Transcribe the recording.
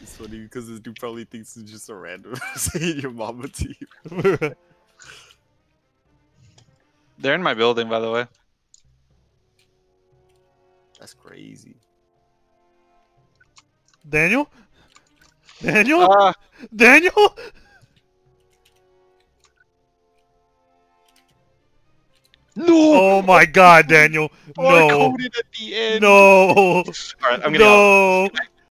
It's funny because this dude probably thinks it's just a random saying your mama to you. They're in my building, by the way. That's crazy. Daniel? Daniel? Daniel? No! Oh my god, Daniel. Oh, I No. coded at the end. No. Alright, I'm getting out.